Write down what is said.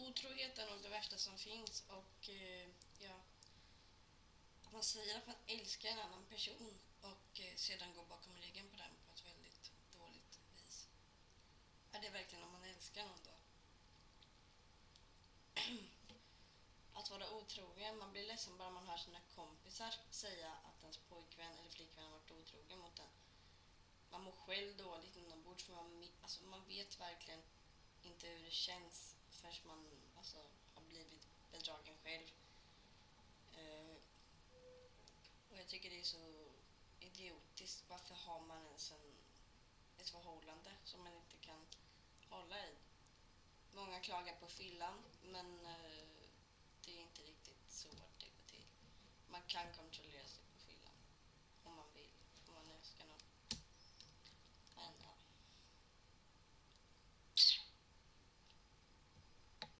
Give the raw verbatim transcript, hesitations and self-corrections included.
otrohet är nog det värsta som finns och eh, ja, att man säger att man älskar en annan person och eh, sedan går bakom ryggen på den på ett väldigt dåligt vis. Är det verkligen om man älskar någon då? Att vara otrogen, man blir ledsen bara man hör sina kompisar säga att ens pojkvän eller flickvän har varit otrogen mot en. Man mår själv dåligt inombords för man, alltså, man vet verkligen inte hur det känns förrän man alltså, har blivit bedragen själv. Uh, och jag tycker det är så idiotiskt. Varför har man ens en, ett förhållande som man inte kan hålla i? Många klagar på fyllan, men uh, det är inte riktigt så det går till. Man kan kontrollera sig